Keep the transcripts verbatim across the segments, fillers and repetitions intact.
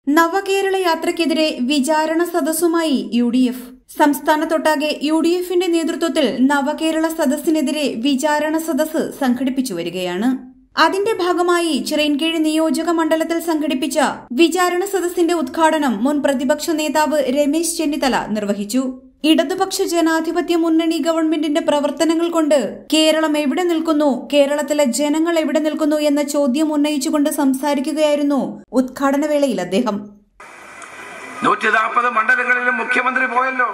നവകേരള യാത്രയ്ക്കെതിരെ വിചാരണ സദസ്സുമായി യു ഡി എഫ്. സംസ്ഥാനത്തൊട്ടാകെ യു ഡി എഫിന്റെ നേതൃത്വത്തിൽ നവകേരള സദസ്സിനെതിരെ വിചാരണ സദസ്സ് സംഘടിപ്പിച്ചു വരികയാണ്. അതിന്റെ ഭാഗമായി ചിറയൻകീഴ് നിയോജക മണ്ഡലത്തിൽ സംഘടിപ്പിച്ച വിചാരണ സദസ്സിന്റെ ഉദ്ഘാടനം മുൻ പ്രതിപക്ഷ നേതാവ് രമേശ് ചെന്നിത്തല നിർവഹിച്ചു. ഇടതുപക്ഷ ജനാധിപത്യ മുന്നണി ഗവൺമെന്റിന്റെ പ്രവർത്തനങ്ങൾ കൊണ്ട് കേരളം എവിടെ നിൽക്കുന്നു, കേരളത്തിലെ ജനങ്ങൾ എവിടെ നിൽക്കുന്നു എന്ന ചോദ്യം ഉന്നയിച്ചുകൊണ്ട് സംസാരിക്കുകയായിരുന്നു ഉദ്ഘാടന വേളയിൽ അദ്ദേഹം. നൂറ്റി നാൽപ്പത് മണ്ഡലങ്ങളിലും മുഖ്യമന്ത്രി പോയല്ലോ.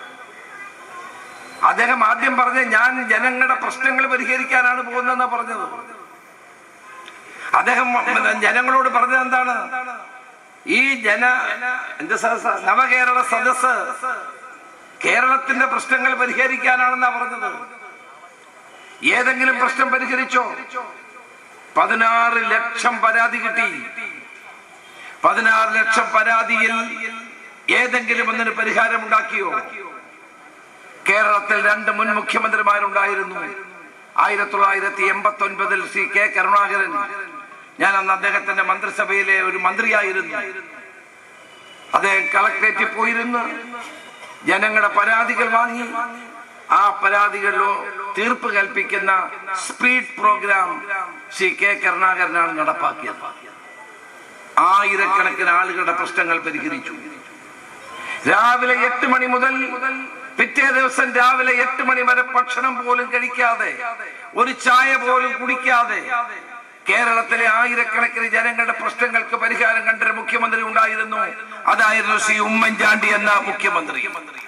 അദ്ദേഹം ആദ്യം പറഞ്ഞ ഞാൻ ജനങ്ങളുടെ പ്രശ്നങ്ങൾ പരിഹരിക്കാനാണ് പോകുന്നതെന്നാ പറഞ്ഞത്. അദ്ദേഹം ജനങ്ങളോട് പറഞ്ഞത് എന്താണ്? ഈ ജന എന്ത് നവകേരള സദസ് കേരളത്തിന്റെ പ്രശ്നങ്ങൾ പരിഹരിക്കാനാണെന്നാ പറഞ്ഞത്. ഏതെങ്കിലും പ്രശ്നം പരിഹരിച്ചോ? പതിനാറ് ലക്ഷം പരാതി കിട്ടി. പതിനാറ് ലക്ഷം പരാതിയിൽ ഏതെങ്കിലും ഒന്നിന് പരിഹാരം ഉണ്ടാക്കിയോ? കേരളത്തിൽ രണ്ട് മുൻ മുഖ്യമന്ത്രിമാരുണ്ടായിരുന്നു. ആയിരത്തി തൊള്ളായിരത്തി എൺപത്തി ഒൻപതിൽ ശ്രീ കെ കരുണാകരൻ, ഞാൻ അന്ന് അദ്ദേഹത്തിന്റെ മന്ത്രിസഭയിലെ ഒരു മന്ത്രിയായിരുന്നു. അദ്ദേഹം കളക്ടറേറ്റിൽ പോയിരുന്നു, ജനങ്ങളുടെ പരാതികൾ വാങ്ങി ആ പരാതികളിലോ തീർപ്പ് കൽപ്പിക്കുന്ന സ്പീഡ് പ്രോഗ്രാം ശ്രീ കെ കരുണാകരനാണ് നടപ്പാക്കിയത്. ആയിരക്കണക്കിന് ആളുകളുടെ പ്രശ്നങ്ങൾ പരിഹരിച്ചു. രാവിലെ എട്ട് മണി മുതൽ പിറ്റേ ദിവസം രാവിലെ എട്ട് മണി വരെ ഭക്ഷണം പോലും കഴിക്കാതെ, ഒരു ചായ പോലും കുടിക്കാതെ കേരളത്തിലെ ആയിരക്കണക്കിന് ജനങ്ങളുടെ പ്രശ്നങ്ങൾക്ക് പരിഹാരം കണ്ടൊരു മുഖ്യമന്ത്രി ഉണ്ടായിരുന്നു. അതായിരുന്നു ശ്രീ ഉമ്മൻചാണ്ടി എന്ന മുഖ്യമന്ത്രി.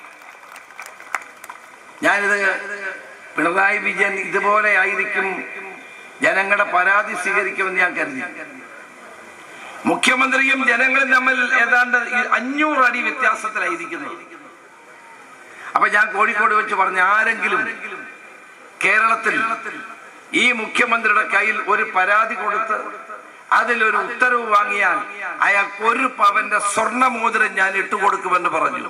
ഞാനിത് പിണറായി വിജയൻ ഇതുപോലെ ആയിരിക്കും ജനങ്ങളുടെ പരാതി സ്വീകരിക്കുമെന്ന് ഞാൻ കരുതി. മുഖ്യമന്ത്രിയും ജനങ്ങളും തമ്മിൽ ഏതാണ്ട് അഞ്ഞൂറ് അടി വ്യത്യാസത്തിലായിരിക്കുന്നത്. അപ്പൊ ഞാൻ കോഴിക്കോട് വെച്ച് പറഞ്ഞ, ആരെങ്കിലും കേരളത്തിൽ ഈ മുഖ്യമന്ത്രിയുടെ കയ്യിൽ ഒരു പരാതി കൊടുത്ത് അതിലൊരു ഉത്തരവ് വാങ്ങിയാൽ അയാൾക്ക് ഒരു പവന്റെ സ്വർണ്ണമോതിരം ഞാൻ ഇട്ടുകൊടുക്കുമെന്ന് പറഞ്ഞു.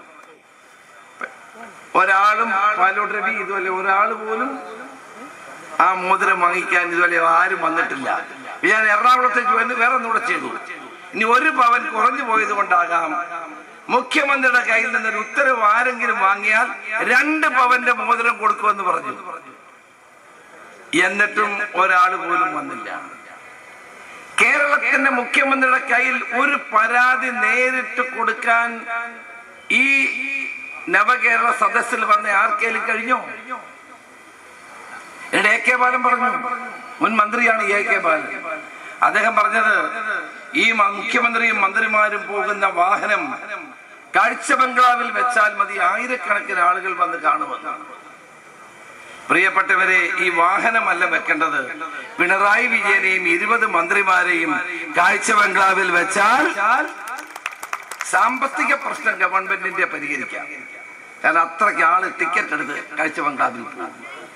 ഒരാളും പാലോട് രവി ഇതുപോലെ ഒരാൾ പോലും ആ മോതിരം വാങ്ങിക്കാൻ ഇതുപോലെ ആരും വന്നിട്ടില്ല. ഞാൻ എറണാകുളത്തേക്ക് വന്ന് വേറെ ഒന്നുകൂടെ ചെയ്തു. ഇനി ഒരു പവൻ കുറഞ്ഞു പോയത് കൊണ്ടാകാം മുഖ്യമന്ത്രിയുടെ കയ്യിൽ നിന്നൊരു ഉത്തരവ് ആരെങ്കിലും വാങ്ങിയാൽ രണ്ട് പവന്റെ മോതിരം കൊടുക്കുമെന്ന് പറഞ്ഞു. എന്നിട്ടും ഒരാൾ പോലും വന്നില്ല. കേരളത്തിന്റെ മുഖ്യമന്ത്രിയുടെ കയ്യിൽ ഒരു പരാതി നേരിട്ട് കൊടുക്കാൻ ഈ നവകേരള സദസ്സിൽ വന്ന ആർക്കേലും കഴിഞ്ഞോ? എ കെ ബാലൻ പറഞ്ഞു, മുൻ മന്ത്രിയാണ് എ കെ ബാലൻ. അദ്ദേഹം പറഞ്ഞത്, ഈ മുഖ്യമന്ത്രിയും മന്ത്രിമാരും പോകുന്ന വാഹനം കാഴ്ച ബംഗ്ലാവിൽ വെച്ചാൽ മതി, ആയിരക്കണക്കിന് ആളുകൾ വന്ന് കാണുമെന്നാണ്. പ്രിയപ്പെട്ടവരെ, ഈ വാഹനമല്ല വെക്കേണ്ടത്. പിണറായി വിജയനെയും ഇരുപത് മന്ത്രിമാരെയും കാഴ്ച ബംഗ്ലാവിൽ വെച്ചാൽ സാമ്പത്തിക പ്രശ്നം ഗവൺമെന്റിന്റെ പരിഹരിക്കാം. കാരണം അത്രയ്ക്ക് ആള് ടിക്കറ്റ് എടുത്ത് കാഴ്ച ബംഗ്ലാവിൽ പോകും.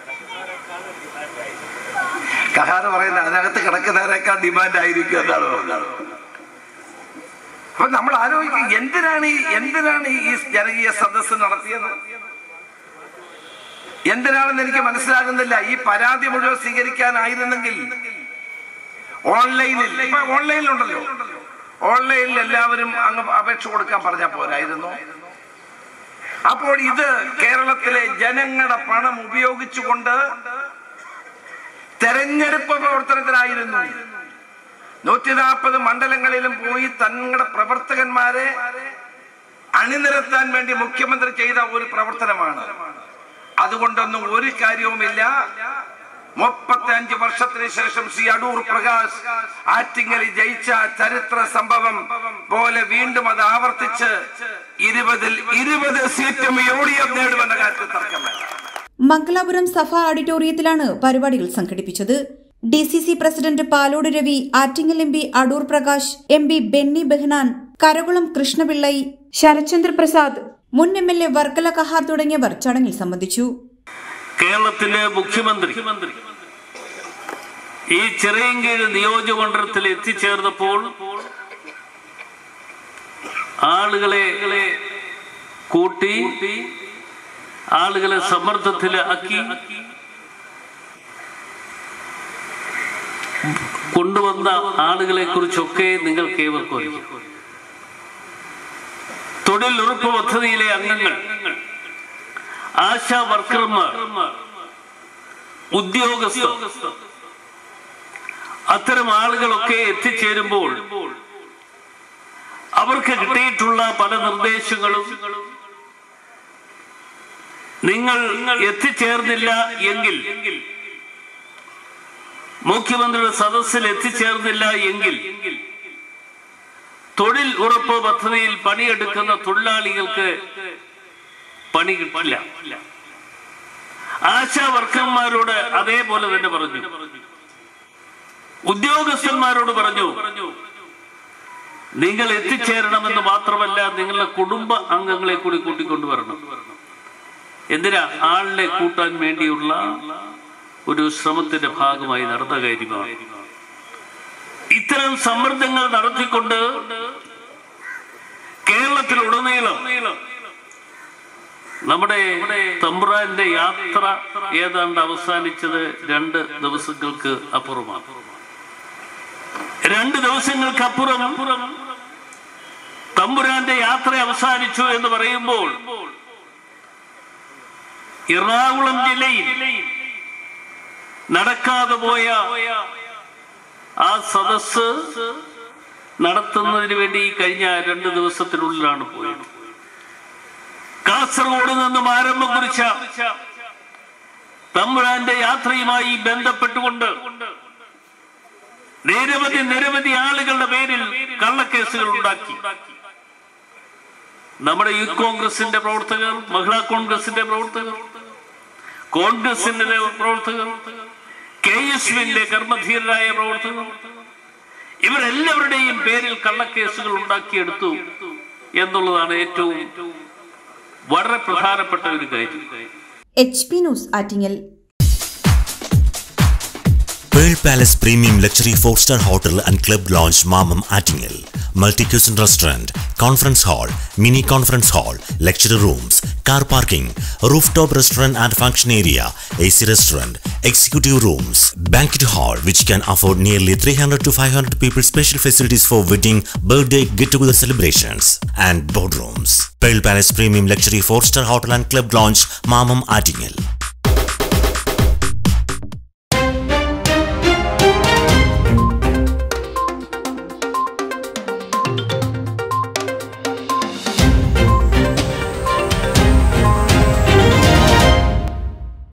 കഹാന പറയുന്നത് അതിനകത്ത് കിടക്കുന്നവരെക്കാൾ ഡിമാൻഡ് ആയിരിക്കും എന്നാണ് പറഞ്ഞത്. അപ്പൊ നമ്മൾ ആലോചിക്കും, എന്തിനാണ് ഈ എന്തിനാണ് ഈ ജനകീയ സദസ്സ് നടത്തിയത്? എന്തിനാണെന്ന് എനിക്ക് മനസ്സിലാകുന്നില്ല. ഈ പരാതി മുഴുവൻ സ്വീകരിക്കാനായിരുന്നെങ്കിൽ ഓൺലൈനിൽ, ഇപ്പൊ ഓൺലൈനിലുണ്ടല്ലോ, ഓൺലൈനിൽ എല്ലാവരും അങ്ങ് അപേക്ഷ കൊടുക്കാൻ പറഞ്ഞാൽ പോരായിരുന്നു? അപ്പോൾ ഇത് കേരളത്തിലെ ജനങ്ങളുടെ പണം ഉപയോഗിച്ചുകൊണ്ട് തെരഞ്ഞെടുപ്പ് പ്രവർത്തനത്തിനായിരുന്നു. നൂറ്റി നാൽപ്പത് മണ്ഡലങ്ങളിലും പോയി തങ്ങളുടെ പ്രവർത്തകന്മാരെ അണിനിരത്താൻ വേണ്ടി മുഖ്യമന്ത്രി ചെയ്ത ഒരു പ്രവർത്തനമാണ്. അതുകൊണ്ടൊന്നും ഒരു കാര്യവുമില്ല. മുപ്പത്തി അഞ്ച് വർഷത്തിന് ശേഷം ശ്രീ അടൂർ പ്രകാശ് ആറ്റിങ്ങലിൽ ജയിച്ച ചരിത്ര സംഭവം പോലെ വീണ്ടും അത് ആവർത്തിച്ച് ഇരുപതിൽ ഇരുപത് സീറ്റും യു ഡി എഫ് നേടുമെന്ന കാര്യത്തിൽ തർക്കം വേണ്ട. മംഗലാപുരം സഭ ഓഡിറ്റോറിയത്തിലാണ് പരിപാടികൾ സംഘടിപ്പിച്ചത്. D C C president Palode Ravi, Attingal M P Adoor Prakash, M P Benny Behanan, Karakulam Krishnapillai, Sarathchandra Prasad, മുൻ M L A Varkala Kahar തുടങ്ങിയവർ ചടങ്ങിൽ സംബന്ധിച്ചു. കേരളത്തിന്റെ മുഖ്യമന്ത്രി ഈ ചിറയൻകീഴ് നിയോജകമണ്ഡലത്തിൽ എത്തിച്ചേർന്നപ്പോൾ ആളുകളെ കൂട്ടി, ആളുകളെ സമ്മർദ്ദത്തിലാക്കി കൊണ്ടുവന്ന ആളുകളെ കുറിച്ചൊക്കെ നിങ്ങൾക്ക് ഏവർക്കും അറിയാം. തൊഴിലുറപ്പ് പദ്ധതിയിലെ അംഗങ്ങൾ, ആശാ വർക്കർമാർ, ഉദ്യോഗസ്ഥർ, അത്തരം ആളുകളൊക്കെ എത്തിച്ചേരുമ്പോൾ അവർക്ക് കിട്ടിയിട്ടുള്ള പല നിർദ്ദേശങ്ങളും നിങ്ങൾ എത്തിച്ചേർന്നില്ല എങ്കിൽ, മുഖ്യമന്ത്രിയുടെ സദസ്സിൽ എത്തിച്ചേർന്നില്ല എങ്കിൽ തൊഴിൽ ഉറപ്പ് പദ്ധതിയിൽ പണിയെടുക്കുന്ന തൊഴിലാളികൾക്ക് പണി കിട്ടില്ല. ആശാ വർക്കർമാരോട് അതേപോലെ തന്നെ പറഞ്ഞു. ഉദ്യോഗസ്ഥന്മാരോട് പറഞ്ഞു, നിങ്ങൾ എത്തിച്ചേരണമെന്ന് മാത്രമല്ല, നിങ്ങളുടെ കുടുംബ അംഗങ്ങളെ കൂടി കൂട്ടിക്കൊണ്ടുവരണം. എന്തിനാ? ആളിനെ കൂട്ടാൻ വേണ്ടിയുള്ള ഒരു ശ്രമത്തിന്റെ ഭാഗമായി നടന്ന കാര്യമാണ്. ഇത്തരം സമ്മർദ്ദങ്ങൾ നടത്തിക്കൊണ്ട് കേരളത്തിലുടനീളം നമ്മുടെ തമ്പുരാന്റെ യാത്ര ഏതാണ്ട് അവസാനിച്ചത് രണ്ട് ദിവസങ്ങൾക്ക് അപ്പുറമാണ്. രണ്ട് ദിവസങ്ങൾക്ക് അപ്പുറം തമ്പുരാന്റെ യാത്ര അവസാനിച്ചു എന്ന് പറയുമ്പോൾ എറണാകുളം ജില്ലയിൽ നടക്കാതെ പോയ ആ സദസ് നടത്തുന്നതിന് വേണ്ടി കഴിഞ്ഞ രണ്ട് ദിവസത്തിനുള്ളിലാണ് പോയത്. കാസർഗോഡ് നിന്നും ആരംഭം കുറിച്ച തമ്പുരാന്റെ യാത്രയുമായി ബന്ധപ്പെട്ടുകൊണ്ട് നിരവധി നിരവധി ആളുകളുടെ പേരിൽ കള്ളക്കേസുകൾ ഉണ്ടാക്കി. നമ്മുടെ യൂത്ത് കോൺഗ്രസിന്റെ പ്രവർത്തകർ, മഹിളാ കോൺഗ്രസിന്റെ പ്രവർത്തകർ, കോൺഗ്രസിന്റെ പ്രവർത്തകർ, കെ എസ് യുവിന്റെ കർമ്മധീരരായ പ്രവർത്തകർ, ഇവരെല്ലാവരുടെയും പേരിൽ കള്ളക്കേസുകൾ ഉണ്ടാക്കിയെടുത്തു എന്നുള്ളതാണ് ഏറ്റവും വളരെ പ്രധാനപ്പെട്ട ഒരു കാര്യം. H P news Attingal. Pearl Palace Premium Luxury four star Hotel and Club Lounge Mamam Attingel. Multi-cuisine restaurant, conference hall, mini conference hall, lecture rooms, car parking, rooftop restaurant and function area, A C restaurant, executive rooms, banquet hall which can afford nearly three hundred to five hundred people, special facilities for wedding, birthday, get-together celebrations and boardrooms. Pearl Palace Premium Luxury four star Hotel and Club Lounge Mamam Attingel.